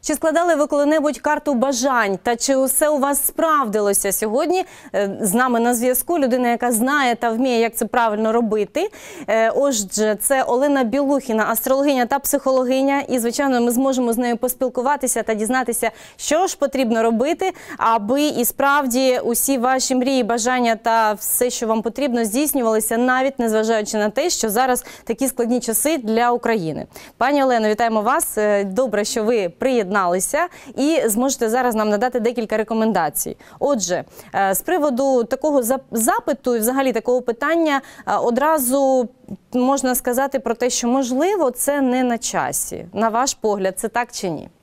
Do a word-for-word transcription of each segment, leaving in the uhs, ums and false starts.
Чи складали ви коли-небудь карту бажань? Та чи усе у вас справдилося? Сьогодні з нами на зв'язку людина, яка знає та вміє, як це правильно робити. Отже, це Олена Білухіна, астрологиня та психологиня. І, звичайно, ми зможемо з нею поспілкуватися та дізнатися, що ж потрібно робити, аби і справді усі ваші мрії, бажання та все, що вам потрібно, здійснювалися, навіть незважаючи на те, що зараз такі складні часи для України. Пані Олено, вітаємо вас. Добре, що ви приєдналися і зможете зараз нам надати декілька рекомендацій. Отже, з приводу такого запиту і взагалі такого питання одразу можна сказати про те, що можливо це не на часі. На ваш погляд, це так чи ні?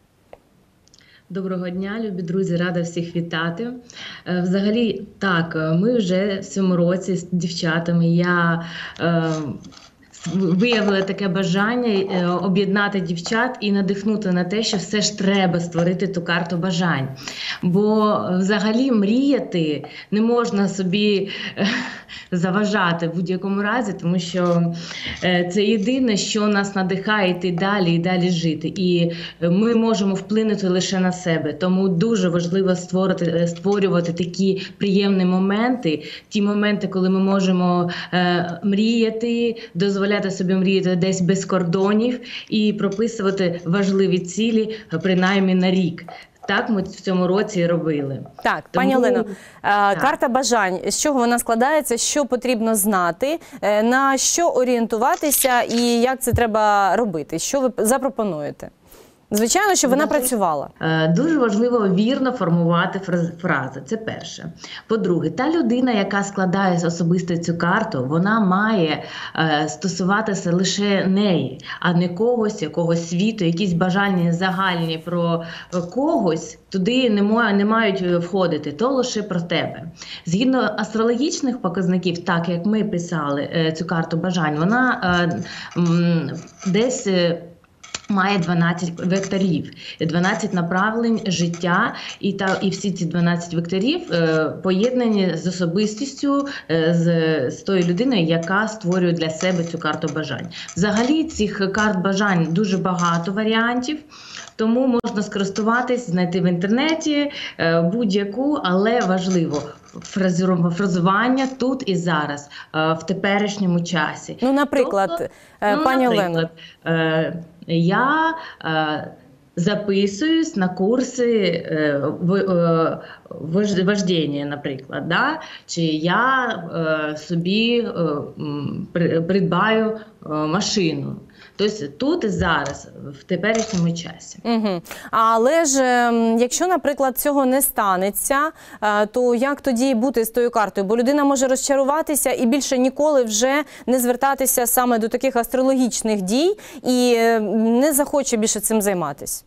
Доброго дня, любі друзі, рада всіх вітати. Взагалі, так, ми вже в цьому році з дівчатами, я е, виявила таке бажання об'єднати дівчат і надихнути на те, що все ж треба створити ту карту бажань. Бо взагалі мріяти не можна собі заважати в будь-якому разі, тому що це єдине, що нас надихає йти далі і далі жити. І ми можемо вплинути лише на себе. Тому дуже важливо створити, створювати такі приємні моменти, ті моменти, коли ми можемо е, мріяти, дозволяти собі мріяти десь без кордонів і прописувати важливі цілі, принаймні на рік. Так ми в цьому році робили. Так, Тому... пані Олено, так. Карта бажань, з чого вона складається, що потрібно знати, на що орієнтуватися і як це треба робити? Що ви запропонуєте? Звичайно, щоб вона працювала. Дуже важливо вірно формувати фрази. Це перше. По-друге, та людина, яка складає особисто цю карту, вона має стосуватися лише неї, а не когось, якогось світу, якісь бажання загальні про когось, туди не мають входити, то лише про тебе. Згідно астрологічних показників, так як ми писали цю карту бажань, вона десь має дванадцять векторів, дванадцять направлень життя, і, та, і всі ці дванадцять векторів е, поєднані з особистістю, е, з, з тою людиною, яка створює для себе цю карту бажань. Взагалі цих карт бажань дуже багато варіантів, тому можна скористуватись, знайти в інтернеті е, будь-яку, але важливо фразування тут і зараз, е, в теперішньому часі. Ну, наприклад, тобто, е, пані ну, Олено. Е, Я е, записуюсь на курси е, в, е, вождіння, наприклад, да? Чи я е, собі е, придбаю е, машину. Тобто тут і зараз, в теперішньому часі. Угу. Але ж, якщо, наприклад, цього не станеться, то як тоді бути з тою картою? Бо людина може розчаруватися і більше ніколи вже не звертатися саме до таких астрологічних дій і не захоче більше цим займатися.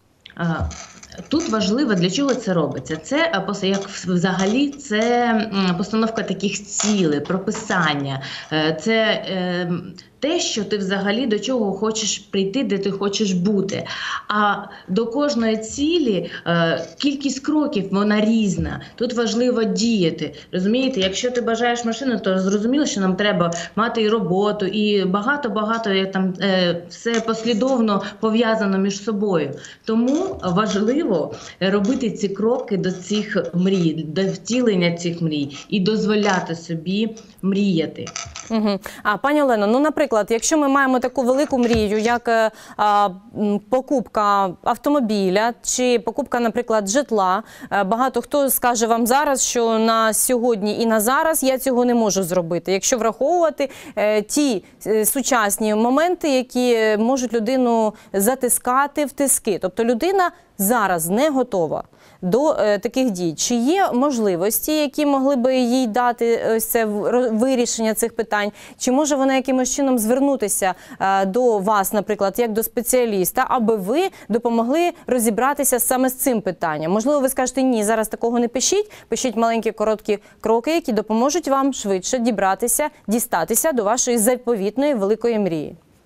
Тут важливо, для чого це робиться. Це, як взагалі, це постановка таких цілей, прописання. Це те, що ти взагалі до чого хочеш прийти, де ти хочеш бути. А до кожної цілі кількість кроків, вона різна. Тут важливо діяти. Розумієте, якщо ти бажаєш машину, то зрозуміло, що нам треба мати і роботу, і багато-багато, там все послідовно пов'язано між собою. Тому важливо робити ці кроки до цих мрій, до втілення цих мрій і дозволяти собі мріяти. Угу. А, пані Олено, ну, наприклад, якщо ми маємо таку велику мрію, як а, покупка автомобіля чи покупка, наприклад, житла, багато хто скаже вам зараз, що на сьогодні і на зараз я цього не можу зробити, якщо враховувати е, ті е, сучасні моменти, які можуть людину затискати в тиски. Тобто людина зараз не готова до е, таких дій. Чи є можливості, які могли би їй дати ось це вирішення цих питань? Чи може вона якимось чином звернутися е, до вас, наприклад, як до спеціаліста, аби ви допомогли розібратися саме з цим питанням? Можливо, ви скажете, ні, зараз такого не пишіть, пишіть маленькі короткі кроки, які допоможуть вам швидше дібратися, дістатися до вашої заповітної великої мрії.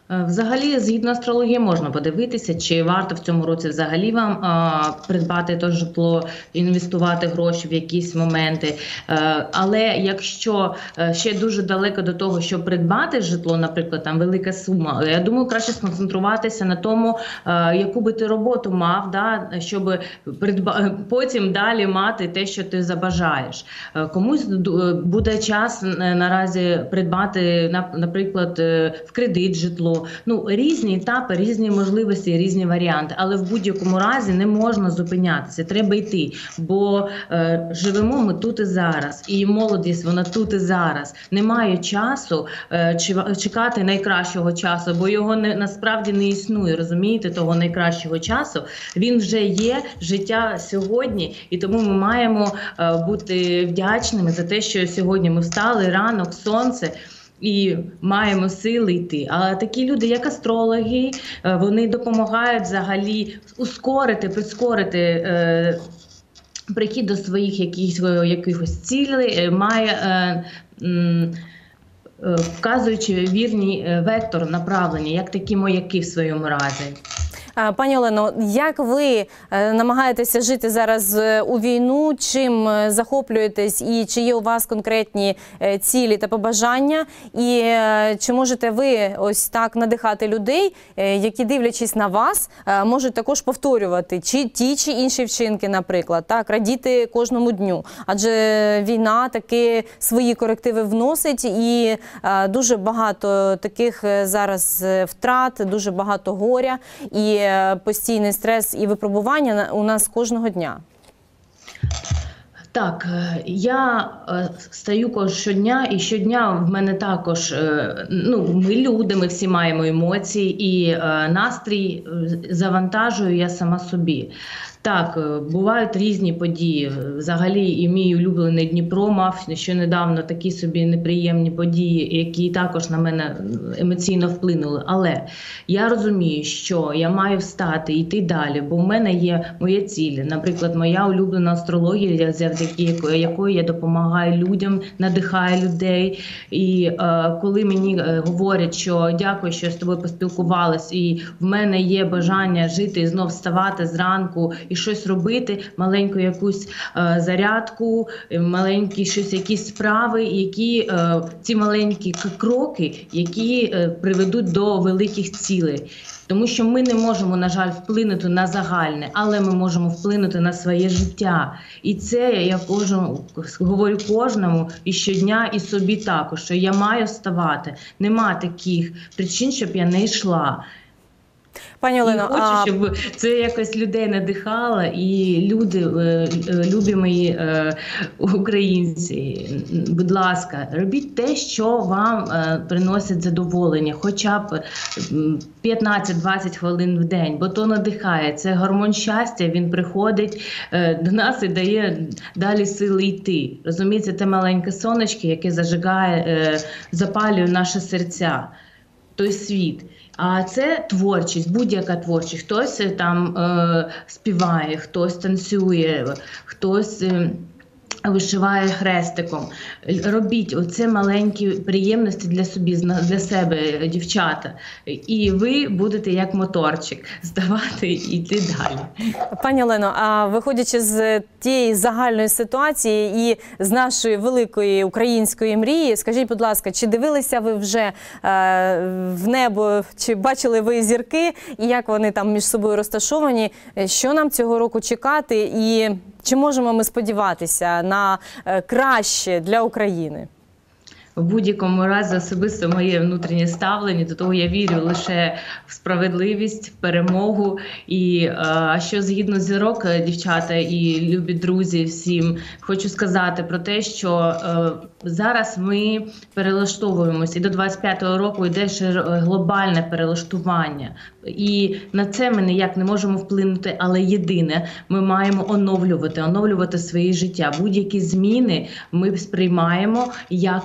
Взагалі, згідно астрології, можна подивитися, чи варто в цьому році взагалі вам а, придбати те житло, інвестувати гроші в якісь моменти. А, але якщо ще дуже далеко до того, щоб придбати житло, наприклад, там велика сума, я думаю, краще сконцентруватися на тому, а, яку би ти роботу мав, да, щоб придба... потім далі мати те, що ти забажаєш. А, комусь буде час наразі придбати, наприклад, в кредит житло. Ну, різні етапи, різні можливості, різні варіанти, але в будь-якому разі не можна зупинятися, треба йти, бо е, живемо ми тут і зараз, і молодість, вона тут і зараз. Немає часу е, чекати найкращого часу, бо його не, насправді не існує, розумієте, того найкращого часу. Він вже є, життя сьогодні, і тому ми маємо е, бути вдячними за те, що сьогодні ми встали, ранок, сонце, і маємо сили йти. А такі люди, як астрологи, вони допомагають взагалі ускорити, прискорити е, прихід до своїх якихось, якихось цілей, має, е, е, вказуючи вірний вектор направлення, як такі маяки в своєму разі. Пані Олено, як ви намагаєтеся жити зараз у війну, чим захоплюєтесь і чи є у вас конкретні цілі та побажання? І чи можете ви ось так надихати людей, які, дивлячись на вас, можуть також повторювати чи ті чи інші вчинки, наприклад, так, радіти кожному дню? Адже війна таки свої корективи вносить і дуже багато таких зараз втрат, дуже багато горя і постійний стрес і випробування у нас кожного дня. Так, я стаю щодня, і щодня в мене також, ну, ми люди, ми всі маємо емоції, і настрій завантажую я сама собі. Так, бувають різні події. Взагалі, і мій улюблений Дніпро мав ще недавно такі собі неприємні події, які також на мене емоційно вплинули. Але я розумію, що я маю встати і йти далі, бо в мене є мої цілі. Наприклад, моя улюблена астрологія, завдяки якої я допомагаю людям, надихаю людей. І е, коли мені говорять, що дякую, що я з тобою поспілкувалась, і в мене є бажання жити і знов вставати зранку, і щось робити, маленьку якусь е, зарядку, маленькі щось, якісь справи, які е, ці маленькі кроки, які е, приведуть до великих цілей. Тому що ми не можемо, на жаль, вплинути на загальне, але ми можемо вплинути на своє життя. І це я кожному, говорю кожному і щодня, і собі також, що я маю вставати. Нема таких причин, щоб я не йшла. Пані Олено, і хочу, а... щоб це якось людей надихало, і люди, любі мої українці, будь ласка, робіть те, що вам приносить задоволення, хоча б п'ятнадцять-двадцять хвилин в день, бо то надихає, це гормон щастя, він приходить до нас і дає далі сили йти. Розумієте, те маленьке сонечко, яке зажигає, запалює наші серця, той світ. А це творчість, будь-яка творчість. Хтось там е, співає, хтось танцює, хтось е, вишиває хрестиком. Робіть оце маленькі приємності для собі, для себе, дівчата. І ви будете як моторчик здавати і йти далі. Пані Олено, а виходячи з тієї загальної ситуації і з нашої великої української мрії, скажіть, будь ласка, чи дивилися ви вже е, в небо, чи бачили ви зірки, і як вони там між собою розташовані, що нам цього року чекати, і чи можемо ми сподіватися на краще для України? В будь-якому разі особисто моє внутрішнє ставлення, до того я вірю лише в справедливість, в перемогу. І а, що згідно зірок, дівчата і любі друзі всім, хочу сказати про те, що а, зараз ми перелаштовуємося. І до двадцять п'ятого року йде ще глобальне перелаштування. І на це ми ніяк не можемо вплинути, але єдине, ми маємо оновлювати, оновлювати своє життя. Будь-які зміни ми сприймаємо як норму.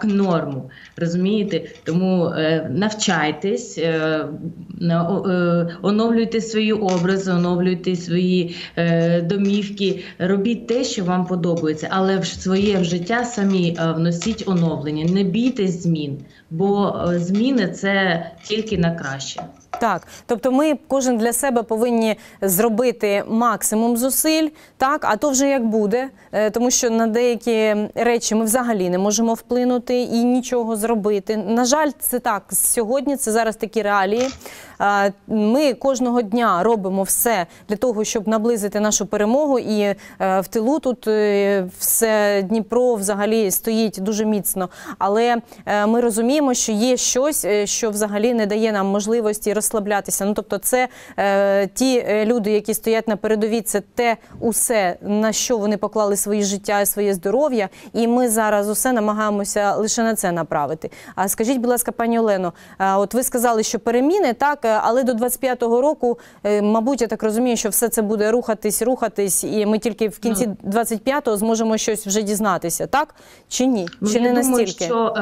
норму. Розумієте? Тому е, навчайтесь, е, е, оновлюйте свої образи, оновлюйте свої е, домівки, робіть те, що вам подобається, але в своє в життя самі е, вносіть оновлення. Не бійтесь змін, бо е, зміни – це тільки на краще. Так, тобто ми кожен для себе повинні зробити максимум зусиль, так, а то вже як буде, тому що на деякі речі ми взагалі не можемо вплинути і нічого зробити. На жаль, це так, сьогодні це зараз такі реалії. Ми кожного дня робимо все для того, щоб наблизити нашу перемогу, і в тилу тут все Дніпро взагалі стоїть дуже міцно. Але ми розуміємо, що є щось, що взагалі не дає нам можливості розслаблятися. Ну, тобто це е, ті люди, які стоять на передовій, це те усе, на що вони поклали свої життя і своє здоров'я, і ми зараз усе намагаємося лише на це направити. А скажіть, будь ласка, пані Олено, от ви сказали, що переміни, так, але до двадцять п'ятого року, мабуть, я так розумію, що все це буде рухатись, рухатись, і ми тільки в кінці двадцять п'ятого зможемо щось вже дізнатися, так? Чи ні? Чи ну, не я думаю, настільки? Що...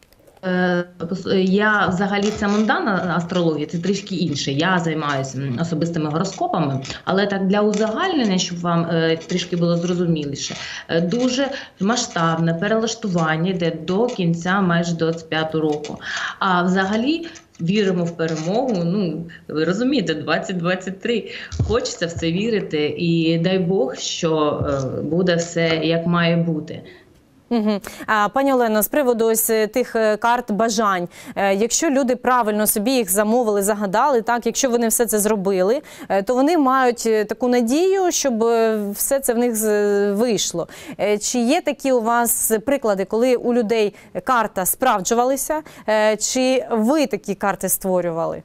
Я взагалі це мундана астрологія, це трішки інше. Я займаюся особистими гороскопами, але так для узагальнення, щоб вам е, трішки було зрозуміліше, е, дуже масштабне перелаштування йде до кінця майже двадцять п'ятого року. А взагалі віримо в перемогу, ну, ви розумієте, двадцять двадцять три. Хочеться в це вірити і дай Бог, що е, буде все як має бути. Угу. А, пані Олено, з приводу ось тих карт бажань, якщо люди правильно собі їх замовили, загадали, так, якщо вони все це зробили, то вони мають таку надію, щоб все це в них вийшло. Чи є такі у вас приклади, коли у людей карта справджувалася, чи ви такі карти створювали?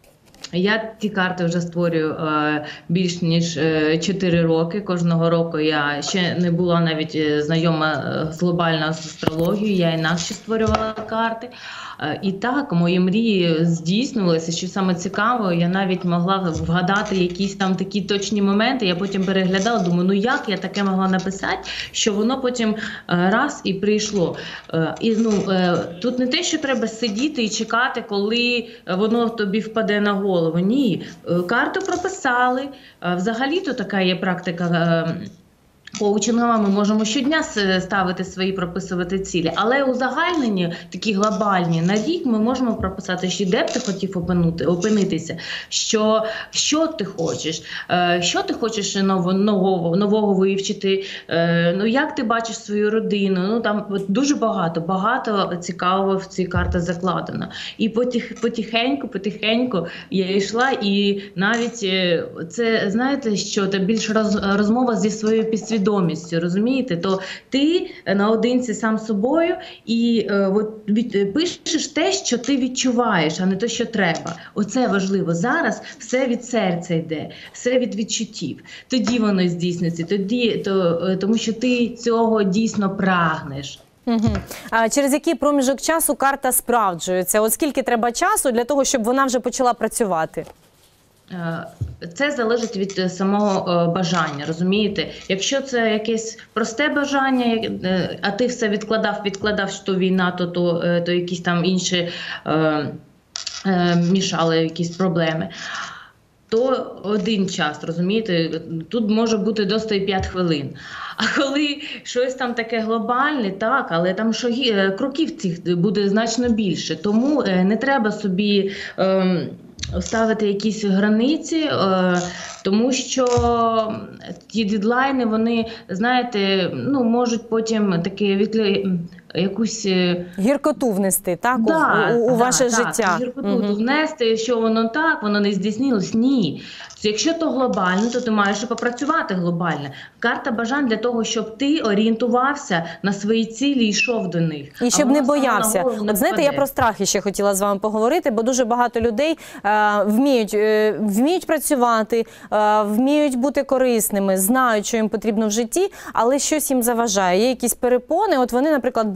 Я ті карти вже створюю е, більш ніж е, чотири роки. Кожного року я ще не була навіть знайома з глобальною астрологією, я інакше створювала карти. Е, і так, мої мрії здійснювалися, що саме цікаво, я навіть могла вгадати якісь там такі точні моменти, я потім переглядала, думаю, ну як я таке могла написати, що воно потім е, раз і прийшло. Е, і, ну, е, тут не те, що треба сидіти і чекати, коли воно тобі впаде на голову. Ні, карту прописали. Взагалі-то така є практика коучингова, ми можемо щодня ставити свої, прописувати цілі. Але узагальнені, такі глобальні, на рік ми можемо прописати, що де б ти хотів опинути, опинитися, що, що ти хочеш, що ти хочеш нового, нового, нового вивчити, ну, як ти бачиш свою родину. Ну, там дуже багато, багато цікавого в цій карті закладено. І потих, потихеньку, потихеньку я йшла, і навіть це, знаєте, що це більш роз, розмова зі своєю підсвідомістю. Свідомістю, розумієте, то ти наодинці сам з собою і е, от, від, пишеш те, що ти відчуваєш, а не те, що треба. Оце важливо. Зараз все від серця йде, все від відчуттів. Тоді воно здійсниться, тоді, то, е, тому що ти цього дійсно прагнеш. Угу. А через який проміжок часу карта справджується? От скільки треба часу для того, щоб вона вже почала працювати? Це залежить від самого бажання, розумієте? Якщо це якесь просте бажання, а ти все відкладав, відкладав, що війна, то, то, то якісь там інші е, е, мішали якісь проблеми, то один час, розумієте? Тут може бути до сто п'ять хвилин. А коли щось там таке глобальне, так, але там шаги, кроків цих буде значно більше. Тому не треба собі Е, ставити якісь границі, е, тому що ті дедлайни, вони, знаєте, ну, можуть потім таке відклі... якусь гіркоту внести, так, да, у, у, у да, ваше так, життя. Гіркоту угу. внести, що воно так, воно не здійснилось. Ні. Якщо то глобально, то ти маєш попрацювати глобально. Карта бажань для того, щоб ти орієнтувався на свої цілі і йшов до них. І щоб не боявся. Не От знаєте, я про страхи ще хотіла з вами поговорити, бо дуже багато людей е, вміють, е, вміють працювати, е, вміють бути корисними, знають, що їм потрібно в житті, але щось їм заважає. Є якісь перепони, от вони, наприклад, бояться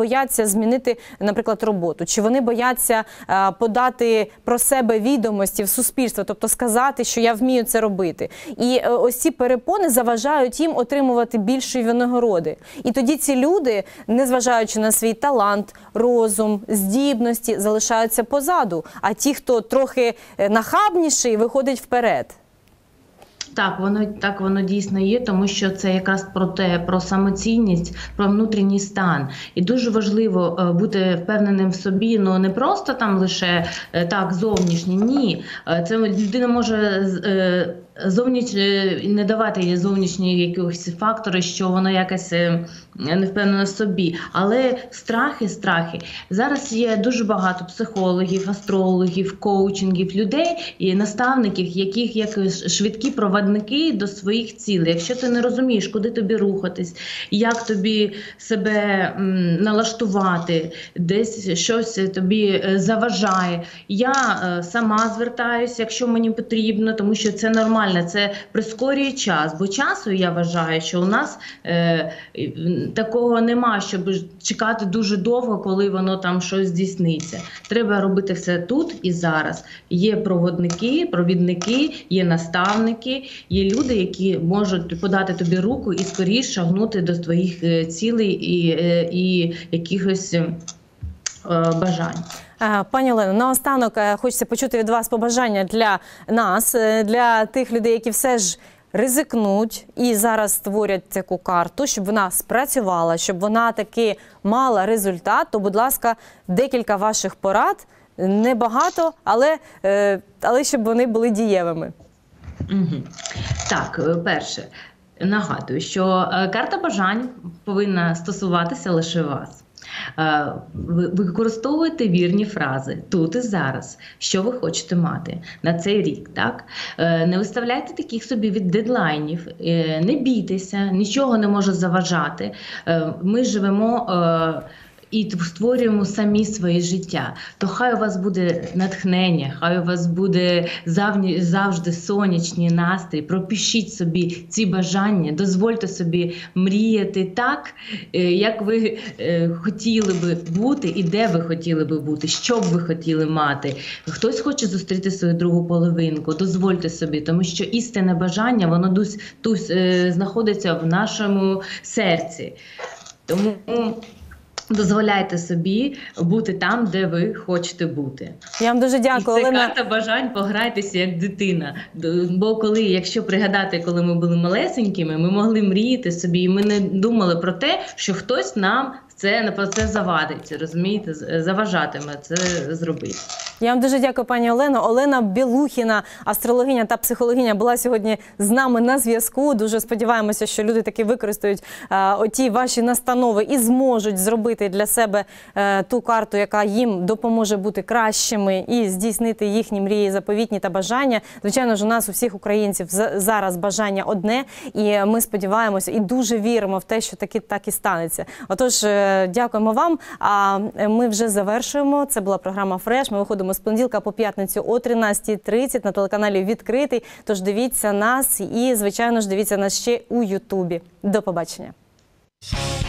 бояться змінити, наприклад, роботу, чи вони бояться е, подати про себе відомості в суспільство, тобто сказати, що я вмію це робити. І е, ось ці перепони заважають їм отримувати більшої винагороди. І тоді ці люди, незважаючи на свій талант, розум, здібності, залишаються позаду. А ті, хто трохи нахабніший, виходить вперед. Так, воно так воно дійсно є, тому що це якраз про те, про самоцінність, про внутрішній стан. І дуже важливо е, бути впевненим в собі, ну не просто там лише е, так зовнішній, ні. Е, це людина може е, зовніч не давати їй зовнішні якісь фактори, що воно якось е, не впевнено в собі. Але страхи, страхи. Зараз є дуже багато психологів, астрологів, коучингів, людей і наставників, яких як швидкі провадники до своїх цілей. Якщо ти не розумієш, куди тобі рухатись, як тобі себе м, налаштувати, десь щось тобі заважає. Я е, сама звертаюся, якщо мені потрібно, тому що це нормально, це прискорює час. Бо часу, я вважаю, що у нас е, такого нема, щоб чекати дуже довго, коли воно там щось здійсниться. Треба робити все тут і зараз. Є проводники, провідники, є наставники, є люди, які можуть подати тобі руку і скоріше шагнути до твоїх цілей і, і якихось е, бажань. Пані Олено, наостанок хочеться почути від вас побажання для нас, для тих людей, які все ж ризикнуть і зараз створять таку карту, щоб вона спрацювала, щоб вона таки мала результат, то, будь ласка, декілька ваших порад, небагато, але, але щоб вони були дієвими. Угу. Так, перше, нагадую, що карта бажань повинна стосуватися лише вас. Ви використовуєте вірні фрази тут і зараз, що ви хочете мати на цей рік. Так? Не виставляйте таких собі від дедлайнів, не бійтеся, нічого не може заважати. Ми живемо і створюємо самі своє життя, то хай у вас буде натхнення, хай у вас буде завжди сонячний настрій, пропишіть собі ці бажання, дозвольте собі мріяти так, як ви хотіли би бути і де ви хотіли би бути, що б ви хотіли мати. Хтось хоче зустріти свою другу половинку, дозвольте собі, тому що істинне бажання, воно тут знаходиться в нашому серці. Тому дозволяйте собі бути там, де ви хочете бути. Я вам дуже дякую, І це Олена. карта бажань, пограйтеся як дитина. Бо коли, якщо пригадати, коли ми були малесенькими, ми могли мріяти собі, і ми не думали про те, що хтось нам це, про це завадить, розумієте, заважатиме це зробити. Я вам дуже дякую, пані Олено. Олена Білухіна, астрологиня та психологиня, була сьогодні з нами на зв'язку. Дуже сподіваємося, що люди таки використають е, оті ваші настанови і зможуть зробити для себе е, ту карту, яка їм допоможе бути кращими і здійснити їхні мрії, заповітні та бажання. Звичайно ж, у нас у всіх українців зараз бажання одне, і ми сподіваємося і дуже віримо в те, що таки так і станеться. Отож, е, дякуємо вам, а ми вже завершуємо. Це була програма «Фреш». Ми виходимо з понеділка по п'ятницю о тринадцятій тридцять на телеканалі «Відкритий». Тож дивіться нас і, звичайно ж, дивіться нас ще у Ютубі. До побачення.